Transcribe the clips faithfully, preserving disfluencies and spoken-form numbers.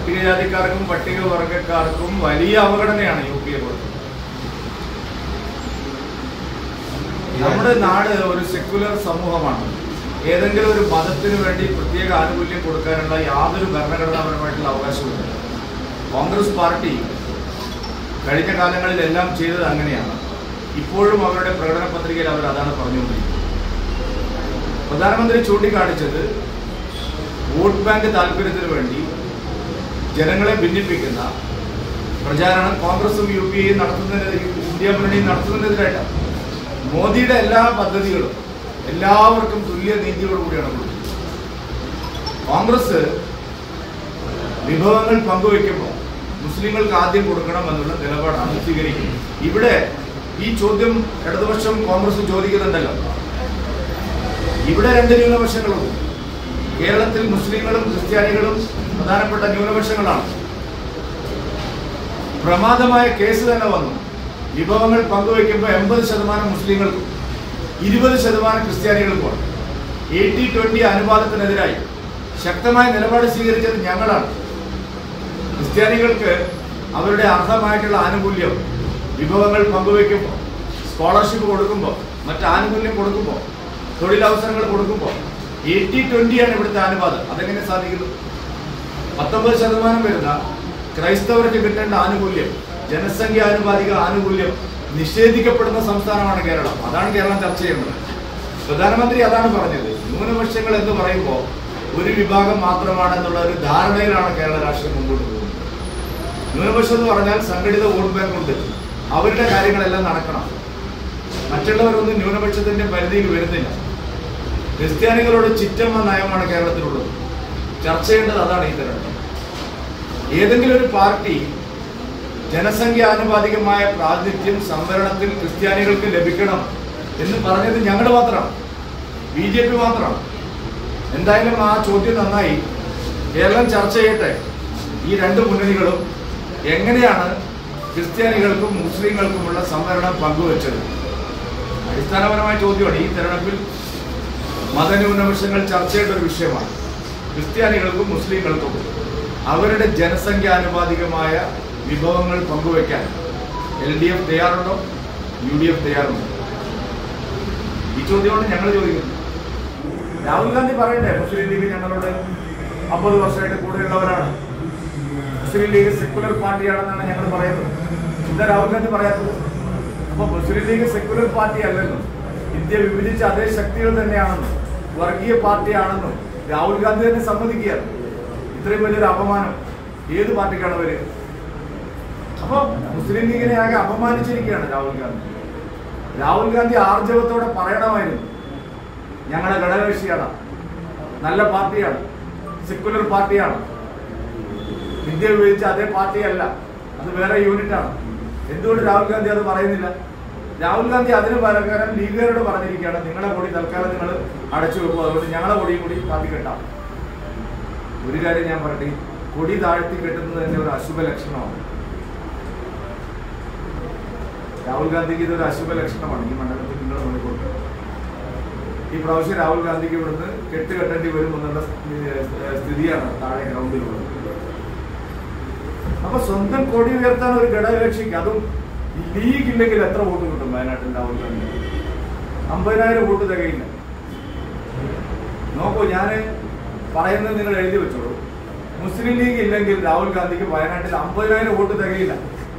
പട്ടികജാതിക്കാർക്കും പട്ടികവർഗക്കാർക്കും വലിയ അവഗണനയാണ് U P A കൊടുത്തത്. നമ്മുടെ നാട് ഒരു സെക്യുലർ സമൂഹമാണ്. ഏതെങ്കിലും ഒരു മതത്തിന് വേണ്ടി പ്രത്യേക ആനുകൂല്യം കൊടുക്കാനുള്ള യാതൊരു ഭരണഘടനാപരമായിട്ടുള്ള അവകാശവുമില്ല. കോൺഗ്രസ് പാർട്ടി കഴിഞ്ഞ കാലങ്ങളിലെല്ലാം ചെയ്തത് അങ്ങനെയാണ്. ഇപ്പോഴും അവരുടെ പ്രകടന പത്രികയിൽ അവർ അതാണ് പറഞ്ഞുകൊണ്ടിരിക്കുന്നത്. പ്രധാനമന്ത്രി ചൂണ്ടിക്കാണിച്ചത് വോട്ട് ബാങ്ക് താല്പര്യത്തിന് വേണ്ടി ജനങ്ങളെ ഭിന്നിപ്പിക്കുന്ന പ്രചാരണം കോൺഗ്രസും യു പി എയും നടത്തുന്നതിന് ഇന്ത്യ മുന്നണിയും നടത്തുന്നതിനെതിരായിട്ടാണ്. മോദിയുടെ എല്ലാ പദ്ധതികളും എല്ലാവർക്കും തുല്യ നീതിയോടുകൂടിയാണ് കൊടുക്കുന്നത്. കോൺഗ്രസ് വിഭവങ്ങൾ പങ്കുവയ്ക്കുമ്പോൾ മുസ്ലിങ്ങൾക്ക് ആദ്യം കൊടുക്കണം എന്നുള്ള നിലപാടാണ് സ്വീകരിക്കുന്നത്. ഇവിടെ ഈ ചോദ്യം ഇടതുപക്ഷം കോൺഗ്രസ് ചോദിക്കുന്നുണ്ടല്ലോ. ഇവിടെ രണ്ട് ന്യൂനപക്ഷങ്ങളുണ്ട്. കേരളത്തിൽ മുസ്ലിങ്ങളും ക്രിസ്ത്യാനികളും പ്രധാനപ്പെട്ട ന്യൂനപക്ഷങ്ങളാണ്. പ്രമാദമായ കേസ് തന്നെ വന്നു. വിഭവങ്ങൾ പങ്കുവയ്ക്കുമ്പോൾ എൺപത് ശതമാനം മുസ്ലിങ്ങൾക്കും ഇരുപത് ശതമാനം ക്രിസ്ത്യാനികൾക്കുമാണ്. എയ്റ്റി ട്വന്റി അനുപാതത്തിനെതിരായി ശക്തമായ നിലപാട് സ്വീകരിച്ചത് ഞങ്ങളാണ്. ക്രിസ്ത്യാനികൾക്ക് അവരുടെ അർഹമായിട്ടുള്ള ആനുകൂല്യം വിഭവങ്ങൾ പങ്കുവയ്ക്കുമ്പോൾ, സ്കോളർഷിപ്പ് കൊടുക്കുമ്പോൾ, മറ്റ് ആനുകൂല്യം കൊടുക്കുമ്പോൾ, തൊഴിലവസരങ്ങൾ കൊടുക്കുമ്പോൾ എയ്റ്റി ട്വന്റിയാണ് ഇവിടുത്തെ അനുപാതം. അതെങ്ങനെ സാധിക്കുന്നു? പത്തൊമ്പത് ശതമാനം വരുന്ന ക്രൈസ്തവർക്ക് കിട്ടേണ്ട ആനുകൂല്യം, ജനസംഖ്യാനുപാതിക ആനുകൂല്യം നിഷേധിക്കപ്പെടുന്ന സംസ്ഥാനമാണ് കേരളം. അതാണ് കേരളം ചർച്ച ചെയ്യുന്നത്. പ്രധാനമന്ത്രി അതാണ് പറഞ്ഞത്. ന്യൂനപക്ഷങ്ങൾ എന്ന് പറയുമ്പോൾ ഒരു വിഭാഗം മാത്രമാണെന്നുള്ള ഒരു ധാരണയിലാണ് കേരള രാഷ്ട്രീയം മുമ്പോട്ട് പോകുന്നത്. ന്യൂനപക്ഷം എന്ന് പറഞ്ഞാൽ സംഘടിത വോട്ട് ബാങ്ക് ഉണ്ട്. അവരുടെ കാര്യങ്ങളെല്ലാം നടക്കണം. മറ്റുള്ളവരൊന്നും ന്യൂനപക്ഷത്തിന്റെ പരിധിയിൽ വരുന്നില്ല. ക്രിസ്ത്യാനികളോട് ചിറ്റമ്മ നയമാണ് കേരളത്തിലുള്ളത്. ചർച്ച ചെയ്യേണ്ടത് അതാണ്. ഈ തെരഞ്ഞെടുപ്പ് ഏതെങ്കിലും ഒരു പാർട്ടി ജനസംഖ്യാനുപാതികമായ പ്രാതിനിധ്യം സംവരണത്തിൽ ക്രിസ്ത്യാനികൾക്ക് ലഭിക്കണം എന്ന് പറഞ്ഞത് ഞങ്ങൾ മാത്രമാണ്, ബി ജെ പി മാത്രമാണ്. എന്തായാലും ആ ചോദ്യം നന്നായി. കേരളം ചർച്ച ചെയ്യട്ടെ. ഈ രണ്ട് മുന്നണികളും എങ്ങനെയാണ് ക്രിസ്ത്യാനികൾക്കും മുസ്ലിങ്ങൾക്കുമുള്ള സംവരണം പങ്കുവച്ചത്? അടിസ്ഥാനപരമായ ചോദ്യമാണ്. ഈ തെരഞ്ഞെടുപ്പിൽ മതന്യൂനപക്ഷങ്ങൾ ചർച്ച ചെയ്യേണ്ട ഒരു വിഷയമാണ്. ക്രിസ്ത്യാനികൾക്കും മുസ്ലിങ്ങൾക്കും അവരുടെ ജനസംഖ്യാനുപാതികമായ വിഭവങ്ങൾ പങ്കുവയ്ക്കാൻ എൽ ഡി എഫ് തയ്യാറുണ്ടോ? യു ഡി എഫ് തയ്യാറുണ്ടോ? ഈ ചോദ്യമാണ് ഞങ്ങൾ ചോദിക്കുന്നത്. രാഹുൽ ഗാന്ധി പറയട്ടെ, മുസ്ലിം ലീഗ് ഞങ്ങളോട് അമ്പത് വർഷമായിട്ട് കൂടെയുള്ളവരാണ്, മുസ്ലിം ലീഗ് സെക്യുലർ പാർട്ടിയാണെന്നാണ് ഞങ്ങൾ പറയുന്നത്. എന്താ രാഹുൽ ഗാന്ധി പറയാത്തത്? അപ്പൊ മുസ്ലിം ലീഗ് സെക്യുലർ പാർട്ടി അല്ലെന്നും ഇന്ത്യ വിഭജിച്ച അതേ ശക്തികൾ തന്നെയാണെന്നും വർഗീയ പാർട്ടിയാണെന്നും രാഹുൽ ഗാന്ധി തന്നെ സമ്മതിക്കുകയാണ്. ഇത്രയും വലിയൊരു അപമാനം ഏത് പാർട്ടിക്കാണ് വരിക? അപ്പൊ മുസ്ലിം ലീഗിനെ ആകെ അപമാനിച്ചിരിക്കുകയാണ് രാഹുൽ ഗാന്ധി. രാഹുൽ ഗാന്ധി ആർജവത്തോടെ പറയണമായിരുന്നു, ഞങ്ങളുടെ ഘടകകക്ഷിയാണ്, നല്ല പാർട്ടിയാണ്, സെക്യുലർ പാർട്ടിയാണ്, ഇന്ത്യ വിഭജിച്ച അതേ പാർട്ടിയല്ല, അത് വേറെ യൂണിറ്റാണ്. എന്തുകൊണ്ട് രാഹുൽ ഗാന്ധി അത് പറയുന്നില്ല? രാഹുൽ ഗാന്ധി അതിന് പകരം ലീഗുകാരോട് പറഞ്ഞിരിക്കുകയാണ്, നിങ്ങളുടെ കൊടി തൽക്കാലം നിങ്ങൾ അടച്ചു വെക്കുക, അതുകൊണ്ട് ഞങ്ങളുടെ കൊടിയും കൂടി താഴ്ത്തി കെട്ടാം. ഒരു കാര്യം ഞാൻ പറയട്ടെ, കൊടി താഴ്ത്തി കെട്ടുന്നത് തന്നെ ഒരു അശുഭ ലക്ഷണമാണ്. രാഹുൽ ഗാന്ധിക്ക് ഇതൊരു അശുഭ ലക്ഷണമാണ്. ഈ മണ്ഡലത്തിൽ നിങ്ങൾ നോക്കിക്കൊണ്ട് ഈ പ്രാവശ്യം രാഹുൽ ഗാന്ധിക്ക് ഇവിടുന്ന് കെട്ട് കെട്ടേണ്ടി വരും എന്നുള്ള സ്ഥിതിയാണ് താഴെ ഗ്രൗണ്ടിലുള്ളത്. അപ്പൊ സ്വന്തം കൊടി ഉയർത്താൻ ഒരു ഘടകകക്ഷിക്ക്, അതും ലീഗ് ഇല്ലെങ്കിൽ എത്ര വോട്ട് കിട്ടും വയനാട്ടിൽ രാഹുൽ ഗാന്ധി? അമ്പതിനായിരം വോട്ട് തികയില്ല. നോക്കൂ, ഞാൻ പറയുന്നത് നിങ്ങൾ എഴുതി വെച്ചോളൂ. മുസ്ലിം ലീഗ് ഇല്ലെങ്കിൽ രാഹുൽ ഗാന്ധിക്ക് വയനാട്ടിൽ അമ്പതിനായിരം വോട്ട് തികയില്ല.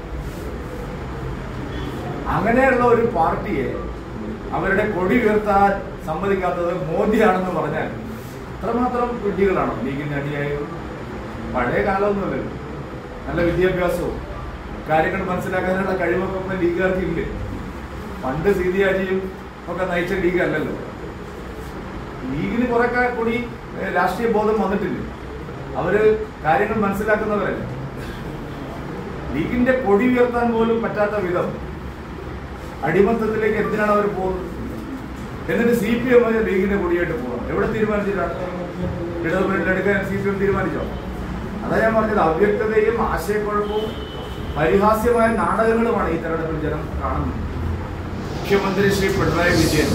അങ്ങനെയുള്ള ഒരു പാർട്ടിയെ അവരുടെ കൊടി ഉയർത്താൻ സമ്മതിക്കാത്തത് മോദിയാണെന്ന് പറഞ്ഞാൽ അത്രമാത്രം വിഡ്ഢികളാണോ ലീഗിന്റെ അടിയായത്? പഴയ കാലമൊന്നുമല്ലല്ലോ. നല്ല വിദ്യാഭ്യാസവും കാര്യങ്ങൾ മനസ്സിലാക്കാനുള്ള കഴിവൊക്കെ ലീഗുകാർക്ക് ഇല്ലേ? പണ്ട് സീതിയാജിയും ഒക്കെ നയിച്ച ലീഗ് അല്ലല്ലോ. ലീഗിന് കുറെ കൂടി രാഷ്ട്രീയ ബോധം വന്നിട്ടില്ലേ? അവര് കാര്യങ്ങൾ മനസ്സിലാക്കുന്നവരല്ല. ലീഗിന്റെ കൊടി ഉയർത്താൻ പോലും പറ്റാത്ത വിധം അടിമത്തത്തിലേക്ക് എന്തിനാണ് അവർ പോകുന്നത്? എന്നിട്ട് സി പി എം ലീഗിന്റെ കൊടിയായിട്ട് പോകണം. എവിടെ തീരുമാനിച്ചിട്ടാണ്? ഇടതുമുന്നണിയിലെടുക്കാൻ സി പി എം തീരുമാനിച്ചോ? അതാ ഞാൻ പറഞ്ഞത്, അവ്യക്തതയും ആശയക്കുഴപ്പവും പരിഹാസ്യമായ നാടകങ്ങളുമാണ് ഈ തെരഞ്ഞെടുപ്പിൽ ജനം കാണുന്നത്. മുഖ്യമന്ത്രി ശ്രീ പിണറായി വിജയൻ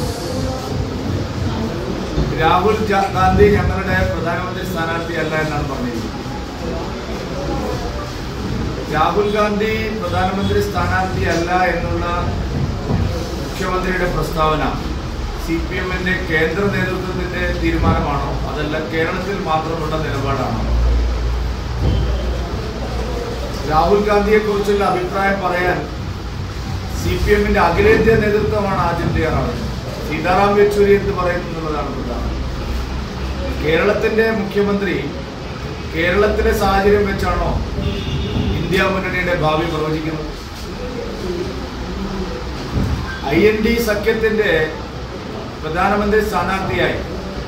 രാഹുൽ ഗാന്ധി ഞങ്ങളുടെ പ്രധാനമന്ത്രി സ്ഥാനാർത്ഥിയല്ല എന്നാണ് പറഞ്ഞിരിക്കുന്നത്. രാഹുൽ ഗാന്ധി പ്രധാനമന്ത്രി സ്ഥാനാർത്ഥിയല്ല എന്നുള്ള മുഖ്യമന്ത്രിയുടെ പ്രസ്താവന സി പി എമ്മിന്റെ കേന്ദ്ര നേതൃത്വത്തിന്റെ തീരുമാനമാണോ അതല്ല കേരളത്തിൽ മാത്രമുള്ള നിലപാടാണോ? രാഹുൽ ഗാന്ധിയെ കുറിച്ചുള്ള അഭിപ്രായം പറയാൻ സി പി എമ്മിന്റെ അഖിലേന്ത്യാ നേതൃത്വമാണ് ആദ്യം തയ്യാറാണ്. സീതാറാം യെച്ചൂരി എന്ന് പറയുന്നതാണ് പ്രധാനം. കേരളത്തിന്റെ മുഖ്യമന്ത്രി കേരളത്തിലെ സാഹചര്യം വെച്ചാണോ ഇന്ത്യ മുന്നണിയുടെ ഭാവി പ്രവചിക്കുന്നത്? ഐ എൻ ഡി സഖ്യത്തിന്റെ പ്രധാനമന്ത്രി സ്ഥാനാർത്ഥിയായി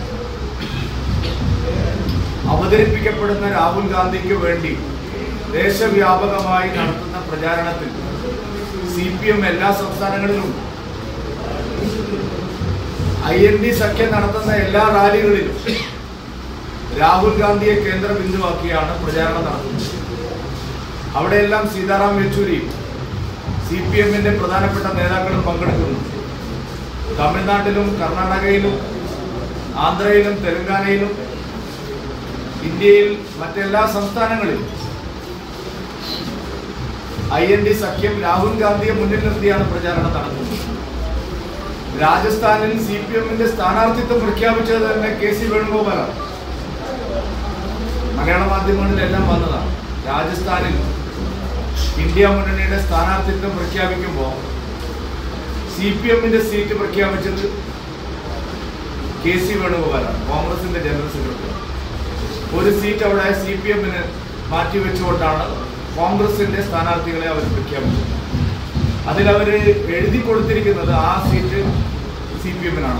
അവതരിപ്പിക്കപ്പെടുന്ന രാഹുൽ ഗാന്ധിക്ക് വേണ്ടി ദേശവ്യാപകമായി നടത്തുന്ന പ്രചാരണത്തിൽ സി പി എം എല്ലാ സംസ്ഥാനങ്ങളിലും ഐ എൻ ഡി സഖ്യം നടത്തുന്ന എല്ലാ റാലികളിലും രാഹുൽ ഗാന്ധിയെ കേന്ദ്ര ബിന്ദുവാക്കിയാണ് പ്രചാരണം നടത്തുന്നത്. അവിടെയെല്ലാം സീതാറാം യെച്ചൂരി സി പി എമ്മിന്റെ പ്രധാനപ്പെട്ട നേതാക്കളും പങ്കെടുക്കുന്നു. തമിഴ്നാട്ടിലും കർണാടകയിലും ആന്ധ്രയിലും തെലങ്കാനയിലും ഇന്ത്യയിൽ മറ്റെല്ലാ സംസ്ഥാനങ്ങളിലും ഐ എൻ ഡി സഖ്യം രാഹുൽ ഗാന്ധിയെ മുന്നിൽ നിർത്തിയാണ് പ്രചാരണം നടത്തുന്നത്. രാജസ്ഥാനിൽ സി പി എമ്മിന്റെ സ്ഥാനാർത്ഥിത്വം പ്രഖ്യാപിച്ചത് തന്നെ കെ സി വേണുഗോപാലാണ്. മലയാള മാധ്യമങ്ങളിലെല്ലാം വന്നതാണ്. രാജസ്ഥാനിൽ ഇന്ത്യ മുന്നണിയുടെ സ്ഥാനാർത്ഥിത്വം പ്രഖ്യാപിക്കുമ്പോൾ സി പി എമ്മിന്റെ സീറ്റ് പ്രഖ്യാപിച്ചത് കെ സി വേണുഗോപാലാണ്, കോൺഗ്രസിന്റെ ജനറൽ സെക്രട്ടറി. ഒരു സീറ്റ് അവിടെ സി പി എമ്മിന് മാറ്റിവെച്ചുകൊണ്ടാണ് കോൺഗ്രസിന്റെ സ്ഥാനാർത്ഥികളെ അവർ പ്രഖ്യാപിച്ചത്. അതിലവർ എഴുതി കൊടുത്തിരിക്കുന്നത് ആ സീറ്റ് സി പി എമ്മിനാണ്.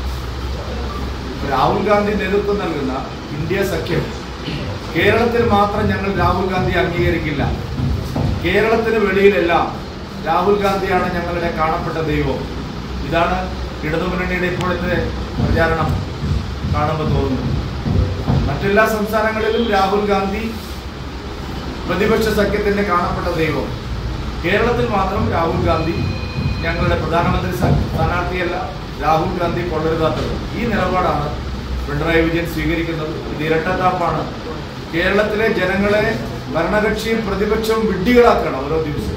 രാഹുൽ ഗാന്ധി നേതൃത്വം നൽകുന്ന ഇന്ത്യ സഖ്യം കേരളത്തിൽ മാത്രം ഞങ്ങൾ രാഹുൽ ഗാന്ധി അംഗീകരിക്കില്ല, കേരളത്തിന് വെളിയിലെല്ലാം രാഹുൽ ഗാന്ധിയാണ് ഞങ്ങളുടെ കാണപ്പെട്ട ദൈവം. ഇതാണ് ഇടതുമുന്നണിയുടെ ഇപ്പോഴത്തെ പ്രചാരണം കാണുമ്പോൾ തോന്നുന്നു. മറ്റെല്ലാ സംസ്ഥാനങ്ങളിലും രാഹുൽ ഗാന്ധി പ്രതിപക്ഷ സഖ്യത്തിന്റെ കാണപ്പെട്ട ദൈവം, കേരളത്തിൽ മാത്രം രാഹുൽ ഗാന്ധി ഞങ്ങളുടെ പ്രധാനമന്ത്രി സ്ഥാനാർത്ഥിയല്ല, രാഹുൽ ഗാന്ധി കൊള്ളരുതാത്തത്. ഈ നിലപാടാണ് പിണറായി വിജയൻ സ്വീകരിക്കുന്നത്. ഇത് ഇരട്ടത്താപ്പാണ്. കേരളത്തിലെ ജനങ്ങളെ ഭരണകക്ഷിയും പ്രതിപക്ഷവും വിഡ്ഢികളാക്കണം ഓരോ ദിവസവും.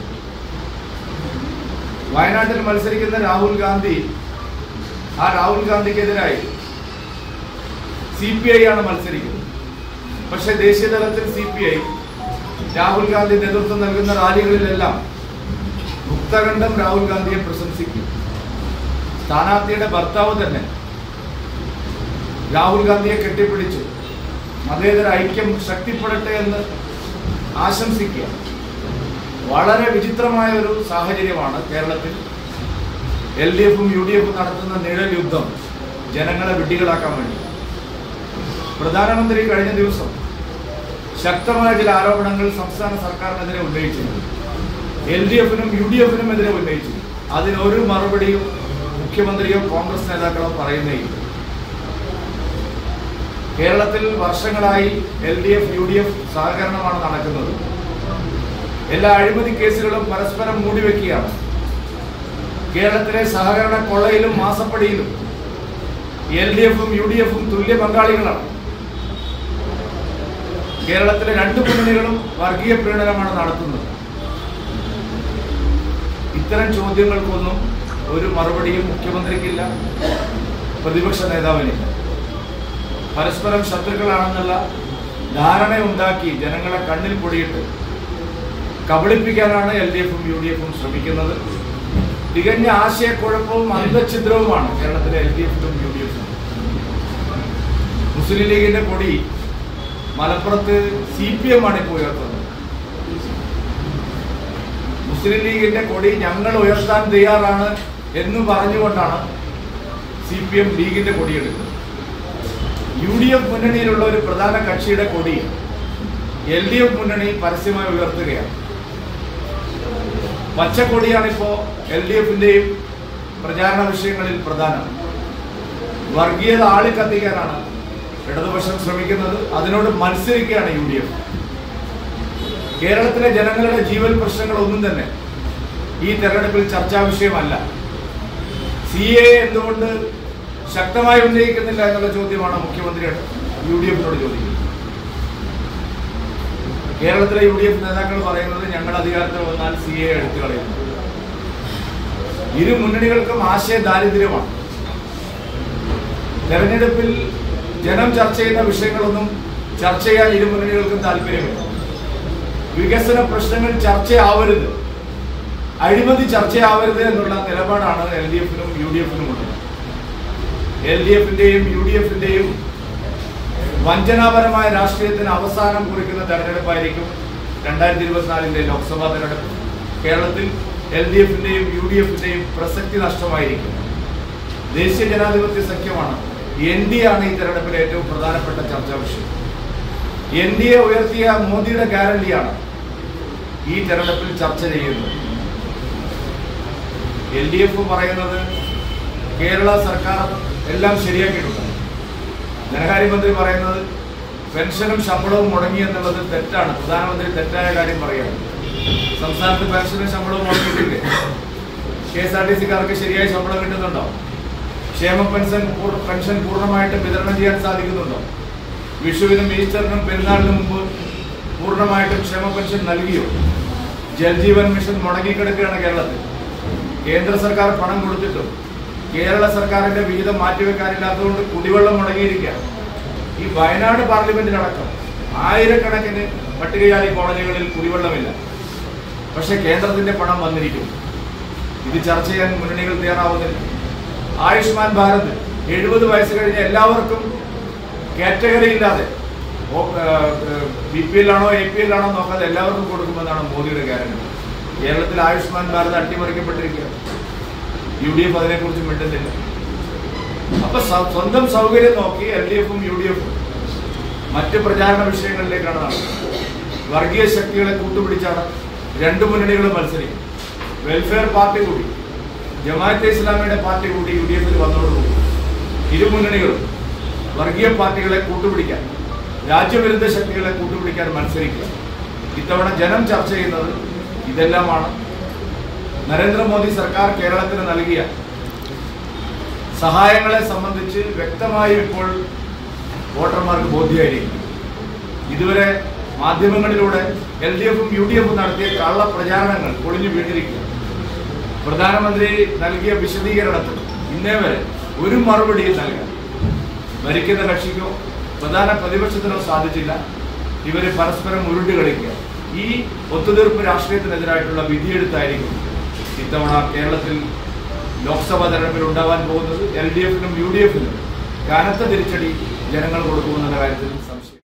വയനാട്ടിൽ മത്സരിക്കുന്ന രാഹുൽ ഗാന്ധി, ആ രാഹുൽ ഗാന്ധിക്കെതിരായി സി പി ഐ ആണ് മത്സരിക്കുന്നത്. പക്ഷെ ദേശീയ തലത്തിൽ C P I Rahul Gandhi നേതൃത്വം നൽകുന്ന റാലികളിലെല്ലാം മുക്തകണ്ഠം രാഹുൽ ഗാന്ധിയെ പ്രശംസിക്കും. സ്ഥാനാർത്ഥിയുടെ ഭർത്താവ് തന്നെ രാഹുൽ ഗാന്ധിയെ കെട്ടിപ്പിടിച്ചു മതേതര ഐക്യം ശക്തിപ്പെടട്ടെ എന്ന് ആശംസിക്കുക. വളരെ വിചിത്രമായ ഒരു സാഹചര്യമാണ് കേരളത്തിൽ. എൽ ഡി എഫും യു ഡി എഫും നടത്തുന്ന നിഴൽ യുദ്ധം ജനങ്ങളെ വിഡ്ഢികളാക്കാൻ വേണ്ടി. പ്രധാനമന്ത്രി കഴിഞ്ഞ ദിവസം ശക്തമായ ചില ആരോപണങ്ങൾ സംസ്ഥാന സർക്കാരിനെതിരെ ഉന്നയിച്ചിരുന്നു. എൽ ഡി എഫിനും യു ഡി എഫിനും എതിരെ ഉന്നയിച്ചു. അതിനൊരു മറുപടിയും മുഖ്യമന്ത്രിയോ കോൺഗ്രസ് നേതാക്കളോ പറയുന്നേയില്ല. കേരളത്തിൽ വർഷങ്ങളായി L D F U D F സഹകരണമാണ് നടക്കുന്നത്. എല്ലാ അഴിമതി കേസുകളും പരസ്പരം മൂടിവെക്കുകയാണ്. കേരളത്തിലെ സഹകരണ കൊള്ളയിലും മാസപ്പടിയിലും എൽ ഡി എഫും യു ഡി എഫും തുല്യ പങ്കാളികളാണ്. കേരളത്തിലെ രണ്ട് മുന്നണികളും വർഗീയ പ്രീണനമാണ് നടത്തുന്നത്. ഇത്തരം ചോദ്യങ്ങൾക്കൊന്നും ഒരു മറുപടിയും മുഖ്യമന്ത്രിക്കില്ല, പ്രതിപക്ഷ നേതാവിനില്ല. പരസ്പരം ശത്രുക്കളാണെന്നുള്ള ധാരണയുണ്ടാക്കി ജനങ്ങളെ കണ്ണിൽ പൊടിയിട്ട് കബളിപ്പിക്കാനാണ് എൽ ഡി എഫും യു ഡി എഫും ശ്രമിക്കുന്നത്. തികഞ്ഞ ആശയക്കുഴപ്പവും അന്തഛിദ്രവുമാണ് കേരളത്തിലെ എൽ ഡി എഫിലും യു ഡി എഫും. മുസ്ലിം ലീഗിന്റെ കൊടി മലപ്പുറത്ത് സി പി എം ആണ് ഇപ്പോൾ ഉയർത്തുന്നത്. മുസ്ലിം ലീഗിന്റെ കൊടി ഞങ്ങൾ ഉയർത്താൻ തയ്യാറാണ് എന്ന് പറഞ്ഞുകൊണ്ടാണ് സി പി എം ലീഗിന്റെ കൊടിയെടുക്കുന്നത്. യു ഡി എഫ് മുന്നണിയിലുള്ള ഒരു പ്രധാന കക്ഷിയുടെ കൊടി എൽ ഡി എഫ് മുന്നണി പരസ്യമായി ഉയർത്തുകയാണ്. പച്ചക്കൊടിയാണിപ്പോ എൽ ഡി എഫിന്റെയും പ്രചാരണ വിഷയങ്ങളിൽ പ്രധാനം. വർഗീയത ആളിക്കത്തിക്കാനാണ് ഇടതുപക്ഷം ശ്രമിക്കുന്നത്. അതിനോട് മത്സരിക്കുകയാണ് യു ഡി എഫ്. കേരളത്തിലെ ജനങ്ങളുടെ ജീവൽ പ്രശ്നങ്ങളൊന്നും തന്നെ ഈ തെരഞ്ഞെടുപ്പിൽ ചർച്ചാ വിഷയമല്ല. സി എ എന്തുകൊണ്ട് ശക്തമായി ഉന്നയിക്കുന്നില്ല എന്നുള്ള ചോദ്യമാണ് മുഖ്യമന്ത്രിയുടെ യു ഡി എഫിനോട് ചോദിക്കുന്നത്. കേരളത്തിലെ യു ഡി എഫ് നേതാക്കൾ പറയുന്നത് ഞങ്ങൾ അധികാരത്തിൽ വന്നാൽ സി എ എടുത്തു കളയുന്നു. ഇരു മുന്നണികൾക്കും ആശയ ദാരിദ്ര്യമാണ്. തെരഞ്ഞെടുപ്പിൽ ജനം ചർച്ച ചെയ്യുന്ന വിഷയങ്ങളൊന്നും ചർച്ച ചെയ്യാൻ ഇരു മുന്നണികൾക്കും താല്പര്യമില്ല. വികസന പ്രശ്നങ്ങൾ ചർച്ചയാവരുത്, അഴിമതി ചർച്ചയാവരുത് എന്നുള്ള നിലപാടാണ് എൽ ഡി എഫിനും യു ഡി എഫിനും ഉള്ളത്. എൽ ഡി എഫിന്റെയും യു ഡി എഫിന്റെയും വഞ്ചനാപരമായ രാഷ്ട്രീയത്തിന് അവസാനം കുറിക്കുന്ന തെരഞ്ഞെടുപ്പായിരിക്കും രണ്ടായിരത്തി ഇരുപത്തിനാലിന്റെ ലോക്സഭാ തെരഞ്ഞെടുപ്പ്. കേരളത്തിൽ എൽ ഡി എഫിന്റെയും യു ഡി എഫിന്റെയും പ്രസക്തി നഷ്ടമായിരിക്കും. ദേശീയ ജനാധിപത്യ സഖ്യമാണ്, എൻ ഡി എ ആണ് ഈ തെരഞ്ഞെടുപ്പിലെ ഏറ്റവും പ്രധാനപ്പെട്ട ചർച്ചാ വിഷയം. എൻ ഡി എ ഉയർത്തിയ മോദിയുടെ ഗ്യാരണ്ടിയാണ് ഈ തെരഞ്ഞെടുപ്പിൽ ചർച്ച ചെയ്യുന്നത്. എൽ ഡി എഫ് പറയുന്നത് കേരള സർക്കാർ എല്ലാം ശരിയാക്കിയിട്ടുണ്ട്. ധനകാര്യമന്ത്രി പറയുന്നത് പെൻഷനും ശമ്പളവും മുടങ്ങി എന്നുള്ളത് തെറ്റാണ്. പ്രധാനമന്ത്രി തെറ്റായ കാര്യം പറയുകയാണ്. സംസ്ഥാനത്ത് പെൻഷനും ശമ്പളവും മുടങ്ങിയിട്ടില്ലേ? കെ എസ് ആർ ടി സിക്കാർക്ക് ശരിയായ ശമ്പളം കിട്ടുന്നുണ്ടോ? ക്ഷേമ പെൻഷൻ പെൻഷൻ പൂർണ്ണമായിട്ടും വിതരണം ചെയ്യാൻ സാധിക്കുന്നുണ്ടോ? വിഷുവിനും ഈസ്റ്ററിനും പെരുന്നാളിനും മുമ്പ് പൂർണ്ണമായിട്ടും ക്ഷേമ പെൻഷൻ നൽകിയോ? ജൽജീവൻ മിഷൻ മുടങ്ങിക്കിടക്കുകയാണ് കേരളത്തിൽ. കേന്ദ്ര സർക്കാർ പണം കൊടുത്തിട്ടും കേരള സർക്കാരിന്റെ വിഹിതം മാറ്റിവെക്കാനില്ലാത്തതുകൊണ്ട് കുടിവെള്ളം മുടങ്ങിയിരിക്കുകയാണ്. ഈ വയനാട് പാർലമെന്റിലടക്കം ആയിരക്കണക്കിന് പട്ടികജാതി കോളനികളിൽ കുടിവെള്ളമില്ല. പക്ഷെ കേന്ദ്രത്തിന്റെ പണം വന്നിരിക്കും. ഇത് ചർച്ച ചെയ്യാൻ മുന്നണികൾ തയ്യാറാവുന്നില്ല. ആയുഷ്മാൻ ഭാരത് എഴുപത് വയസ്സ് കഴിഞ്ഞ എല്ലാവർക്കും കാറ്റഗറി ഇല്ലാതെ ബി പി എൽ ആണോ എ പി എൽ ആണോ നോക്കാതെ എല്ലാവർക്കും കൊടുക്കുമെന്നാണ് മോദിയുടെ ഗ്യാരണ്ടി. കേരളത്തിൽ ആയുഷ്മാൻ ഭാരത് അട്ടിമറിക്കപ്പെട്ടിരിക്കുകയാണ്. യു ഡി എഫ് അതിനെക്കുറിച്ച് മിണ്ടുന്നില്ല. അപ്പൊ സ്വന്തം സൗകര്യം നോക്കി എൽ ഡി എഫും യു ഡി എഫും മറ്റ് പ്രചാരണ വിഷയങ്ങളിലേക്കാണ് നടക്കുന്നത്. വർഗീയ ശക്തികളെ കൂട്ടുപിടിച്ചാണ് രണ്ടു മുന്നണികളും മത്സരിക്കും. വെൽഫെയർ പാർട്ടി കൂടി ജമാഅത്തെ ഇസ്ലാമിയുടെ പാർട്ടി കൂടി യു ഡി എഫിൽ വന്നതോടുകൂടി ഇരു മുന്നണികളും വർഗീയ പാർട്ടികളെ കൂട്ടുപിടിക്കാൻ, രാജ്യവിരുദ്ധ ശക്തികളെ കൂട്ടുപിടിക്കാൻ മത്സരിക്കുക. ഇത്തവണ ജനം ചർച്ച ചെയ്യുന്നത് ഇതെല്ലാമാണ്. നരേന്ദ്രമോദി സർക്കാർ കേരളത്തിന് നൽകിയ സഹായങ്ങളെ സംബന്ധിച്ച് വ്യക്തമായും ഇപ്പോൾ വോട്ടർമാർക്ക് ബോധ്യമായിരിക്കും. ഇതുവരെ മാധ്യമങ്ങളിലൂടെ എൽ ഡി എഫും യു ഡി എഫും നടത്തിയ കള്ള പ്രചാരണങ്ങൾ പൊളിഞ്ഞു വീണിരിക്കുക. പ്രധാനമന്ത്രി നൽകിയ വിശദീകരണത്തിൽ ഇന്നേ വരെ ഒരു മറുപടിയും നൽകാൻ ഭരിക്കുന്ന കക്ഷിക്കോ പ്രധാന പ്രതിപക്ഷത്തിനോ സാധിച്ചില്ല. ഇവര് പരസ്പരം ഉരുണ്ട് കളിക്കുക. ഈ ഒത്തുതീർപ്പ് രാഷ്ട്രീയത്തിനെതിരായിട്ടുള്ള വിധിയെടുത്തായിരിക്കും ഇത്തവണ കേരളത്തിൽ ലോക്സഭാ തെരഞ്ഞെടുപ്പിൽ ഉണ്ടാവാൻ പോകുന്നത്. എൽ ഡി എഫിനും യു ഡി എഫിനും കനത്ത തിരിച്ചടി ജനങ്ങൾ കൊടുക്കുമെന്നുള്ള കാര്യത്തിൽ സംശയം.